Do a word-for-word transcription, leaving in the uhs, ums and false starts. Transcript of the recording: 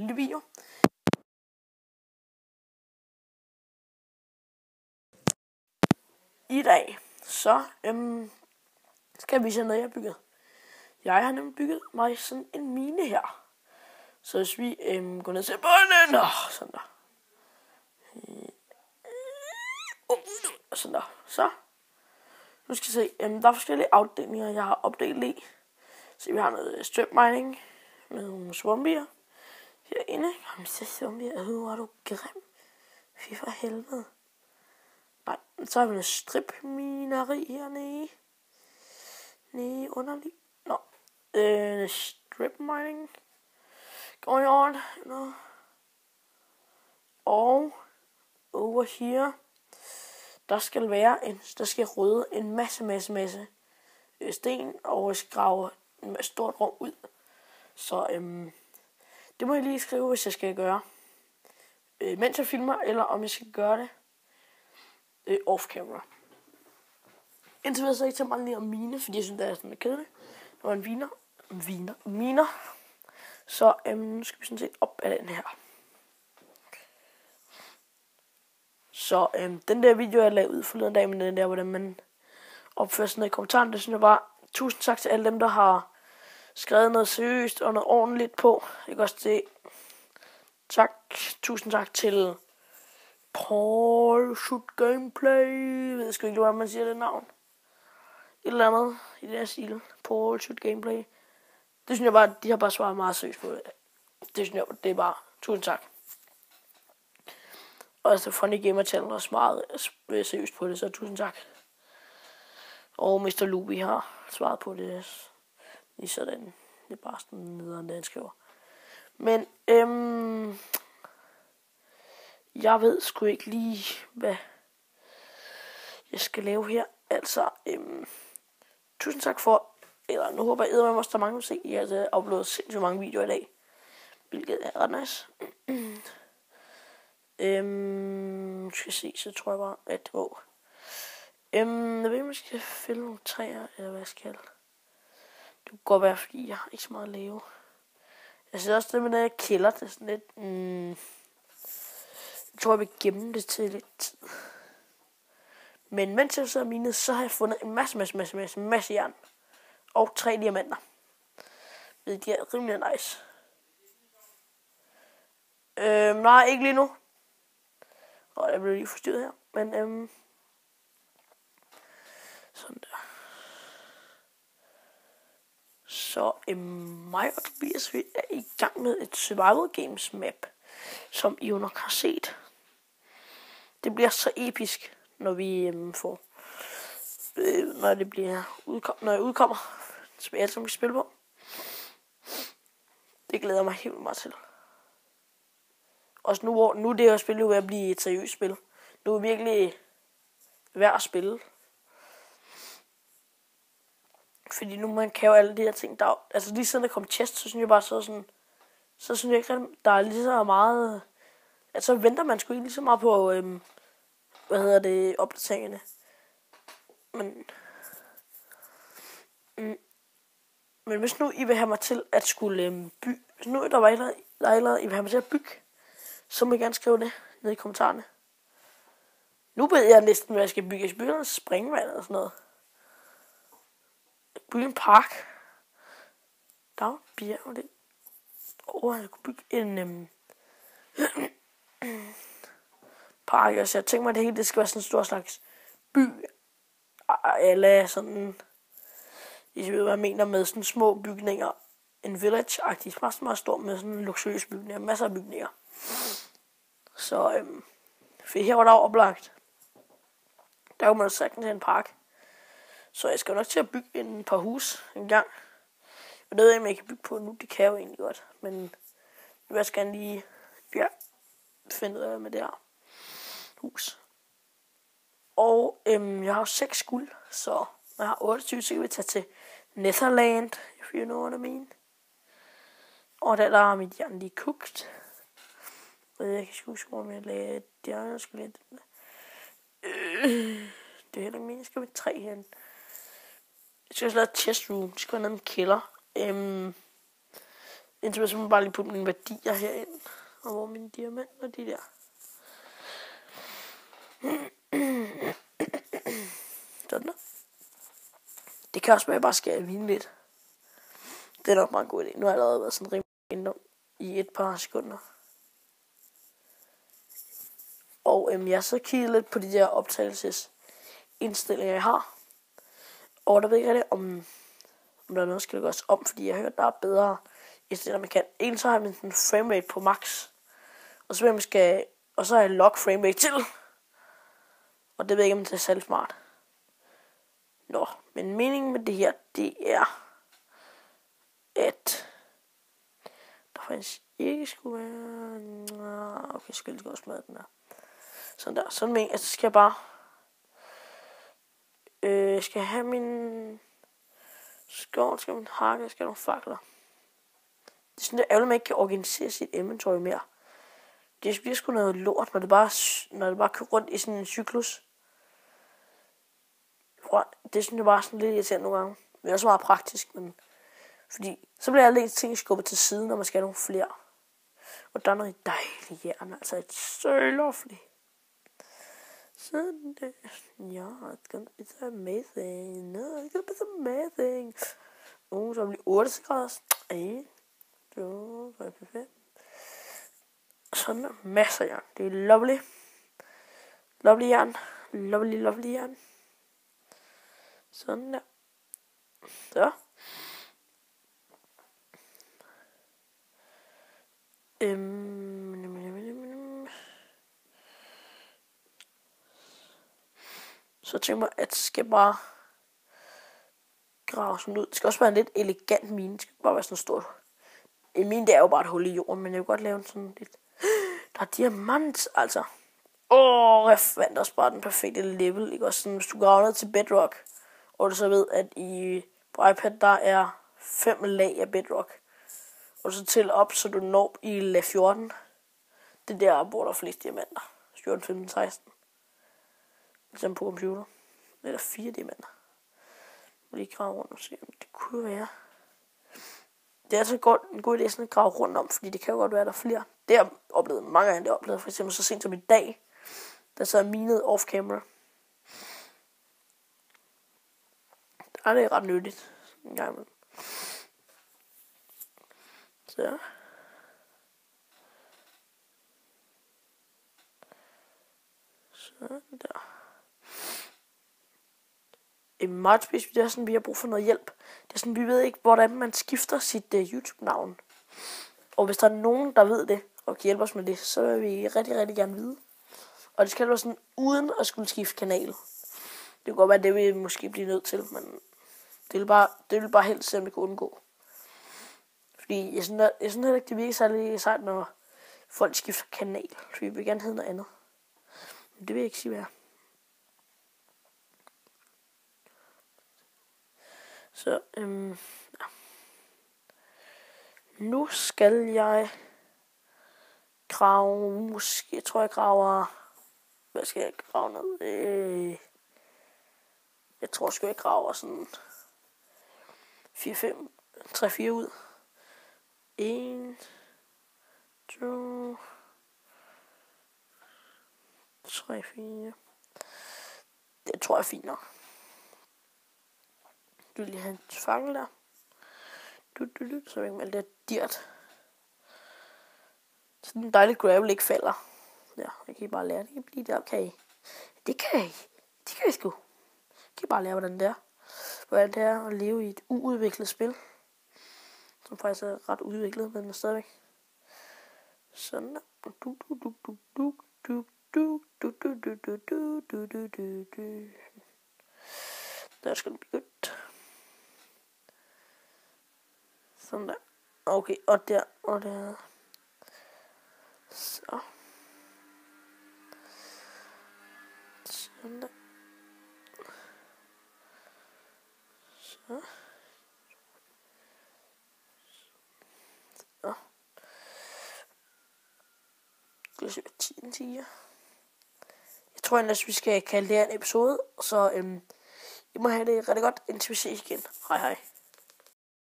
lille video. I dag, så øhm, skal jeg vise jer noget, jeg har bygget. Jeg har nemlig bygget mig sådan en mine her. Så hvis vi øhm, går ned til bunden, og sådan der. Og sådan der. Så. Nu skal I se, øhm, der er forskellige afdelinger, jeg har opdelt i. Så vi har noget strip mining, med nogle swampier. Herinde, jamen så swampier, øh, hvor er du grim. Fy for helvede. Nej, så har vi noget strip-mineri hernede. Nede underlig. Nå. Øh, strip mining. Going on. No. Og over here, der skal være en, der skal rydde en masse, masse, masse øh, sten, og jeg skal grave et stort rum ud. Så øhm, det må jeg lige skrive, hvis jeg skal gøre. Øh, mens jeg filmer, eller om jeg skal gøre det øh, off-camera. Indtil videre så er jeg ikke så meget lige om mine, fordi jeg synes, det er sådan lidt kedeligt. Der var en viner. Viner. Miner. Så øhm, nu skal vi sådan set op af den her. Så øhm, den der video, jeg lavede ud forleden dag, med den der, hvordan man opfører sådan noget i kommentaren, det synes jeg bare, tusind tak til alle dem, der har skrevet noget seriøst og noget ordentligt på. Jeg kan også se, tak, tusind tak til Paul Shoot Gameplay. Jeg ved sgu ikke, hvordan man siger det navn. Et eller andet i det her stil. Paul Shoot Gameplay. Det synes jeg bare, de har bare svaret meget seriøst på det. Det synes jeg, det er bare, tusind tak. Og altså Funny Gamer Channel også meget seriøst på det, så tusind tak. Og mister Luby har svaret på det. Lige sådan. Det er bare sådan nederen, det han skriver. Men øhm, jeg ved sgu ikke lige, hvad jeg skal lave her. Altså, øhm, tusind tak for, eller nu håber jeg, at der er mange, der se. Jeg har uploadet sindssygt mange videoer i dag, hvilket er ret nice. øhm, skal jeg se, så tror jeg bare, at det var. Øhm, jeg ved ikke, om jeg skal fælde nogle træer, eller hvad jeg skal. Det kunne godt være, fordi jeg har ikke så meget at lave. Jeg synes også, det med den her kælder, det er sådan lidt. Mm, jeg tror, jeg vil gemme det til lidt tid. Men mens jeg så minet, så har jeg fundet en masse, masse, masse, masse, masse jern. Og tre diamanter. Det er rimelig nice. Øhm, nej, ikke lige nu. Og jeg blev lige forstyrret her. Men øhm, sådan der. Så øhm, mig og Tobias, vi er i gang med et survival games map, som I jo nok har set. Det bliver så episk, når vi øhm, får, øh, når det bliver udkom, når jeg udkommer, som jeg altid kan spille på. Det glæder mig helt meget til. Også nu, hvor nu det her spil jo ved at blive et seriøst spil. Nu er det virkelig værd at spille. Fordi nu man kan jo alle de her ting, der altså lige siden der kom chest, så synes jeg bare så sådan, så synes jeg ikke, at der er lige så meget, at så venter man sgu ikke lige så meget på, øhm, hvad hedder det, opdateringerne. Men, mm, men hvis nu I vil have mig til at skulle øhm, bygge, hvis nu der var et eller andet, I vil have mig til at bygge, så må I gerne skrive det ned i kommentarerne. Nu ved jeg næsten, hvad jeg skal bygge. Jeg skal bygge noget springvand og sådan noget. Bygge en park. Der er bjerg, det. Åh, jeg kunne bygge en øhm, park. Altså, jeg tænker mig, at det hele det skal være sådan en stor slags by. Eller sådan, I ved, hvad jeg mener med sådan små bygninger. En village-agtig. Meget, meget stor med sådan en luksuriøs bygninger. Masser af bygninger. Så, øhm, for her var der oplagt. Der kunne man sagtens have en park. Så jeg skal nok til at bygge en par hus en gang. Jeg ved ikke, om jeg kan bygge på nu. Det kan jeg jo egentlig godt. Men jeg vil gerne lige ja, finde ud af med det her hus. Og øhm, jeg har jo seks guld. Så når jeg har otteogtyve, så kan vi tage til Netherland. If you know what I mean. Og der, der er mit jern lige kogt. Og jeg kan ikke huske, om jeg lagde det her. Jeg skal lidt. Øh, det er heller ikke meningen. Jeg skal med tre herinde. Jeg skal også lave et test room. Jeg skal have en kælder. Øhm, Indtil jeg bare lige putte mine værdier herind. Og hvor mine diamanter, de der. Sådan der. Det kan også være, at jeg bare skal vine lidt. Det er nok meget en god idé. Nu har jeg allerede været sådan rimelig indom i et par sekunder. Og øhm, jeg så kigget lidt på de der optagelsesindstillinger, jeg har. Og der ved jeg ikke rigtig, om, om der er noget, der skal gøres om, fordi jeg har hørt, der er bedre indstillinger, man kan. En så har jeg min framerate på max. Og så, jeg skal, og så har jeg lock framerate til. Og det ved jeg ikke, om det er særlig smart. Nå, men meningen med det her, det er, at der faktisk ikke skulle være... Nå, okay, skal jeg lige også med den her. Sådan der. Sådan meningen, at så skal jeg bare... Øh, skal jeg have min... skov, skal min hakke, skal jeg have nogle fakler. Det er sådan, at ærgerligt, man ikke kan organisere sit inventory mere. Det bliver sgu noget lort, når det bare, når det bare kører rundt i sådan en cyklus. Det synes jeg bare sådan lidt irriterende nogle gange. Det er også meget praktisk, men... Fordi så bliver alle ens ting skubbet til siden, når man skal have nogle flere. Og der er noget dejligt jern, altså et sølofligt. Sådan det. Ja, it's gonna be so amazing. No, it's gonna be so amazing. Uh, så bliver otte grader. en, to, tre, fire, fem. Sådan der. Masser af jern. Det er lovely. Lovely jern. Lovely, lovely jern. Sådan der. Så. Øhm. Så tænker jeg, at det skal bare grave sådan ud. Det skal også være en lidt elegant mine. Det skal bare være sådan stort. En mine, det er jo bare et hul i jorden, men jeg vil godt lave en sådan lidt... Der er diamant, altså. Åh, jeg fandt også bare den perfekte level. Ikke også sådan, hvis du graver ned til bedrock, og du så ved, at i på iPad, der er fem lag af bedrock. Og så tæller op, så du når i lag fjorten. Det er der, hvor der er flest diamanter. fjorten, femten, seksten. Ligesom på computer. Eller fire diamanter. Jeg vil lige grave rundt og se, om det kunne være. Det er altså godt, en god idé sådan at grave rundt om, fordi det kan jo godt være, der er flere. Det har jeg oplevet mange gange, det har jeg oplevet. For eksempel så sent som i dag, der så er minet off camera. Der er det ret nyttigt. En gang imellem. Så. Sådan der. I meget specifikt, det er sådan, vi har brug for noget hjælp. Det er sådan, vi ved ikke, hvordan man skifter sit uh, YouTube-navn. Og hvis der er nogen, der ved det, og kan hjælpe os med det, så vil vi rigtig, rigtig gerne vide. Og det skal være sådan, uden at skulle skifte kanal. Det kan godt være, det vil måske blive nødt til, men det vil bare, det vil bare helst se, om vi kan undgå. Fordi jeg synes, jeg synes heller ikke, det virker særlig sejt, når folk skifter kanal. For vi vil gerne hedde noget andet. Men det vil jeg ikke sige, hvad er. Så, øhm, ja. Nu skal jeg grave, måske, jeg tror jeg graver, hvad skal jeg grave ned? Øh, jeg tror sgu jeg graver sådan fire, fem, tre, fire ud. en, to, tre, fire. Det tror jeg er fint nok. Du vil lige have en fange der. Du, du, du, så ikke med alt det dirt. Så den dejlige gravel ikke falder. Ja, jeg kan I bare lære det. Kan blive der, okay. Det kan I. Det kan I sgu. Jeg kan I bare lære, hvordan det er. Hvordan det er at leve i et uudviklet spil. Som faktisk er ret udviklet, men stadigvæk. Sådan der. Du, du, du, du, du, du, du, du, du, du, du, du, du, du, du, du. That's gonna be good. Sådan der. Okay, og der, og der. Så. Sådan der. Så. Så. Skal vi se, hvad tiden siger. Jeg tror ellers, vi skal kalde det her en episode, så øhm, I må have det rigtig godt, indtil vi ses igen. Hej hej.